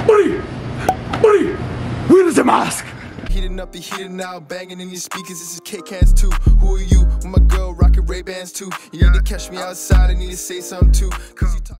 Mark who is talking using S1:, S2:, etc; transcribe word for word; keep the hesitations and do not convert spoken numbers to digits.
S1: Buddy! Buddy! Where is the mask?
S2: Heating up the heater now, banging in your speakers. This is K-Cans too. Who are you? With my girl rocking Ray-Bans too. You need to catch me outside, I need to say something too. Cause you talk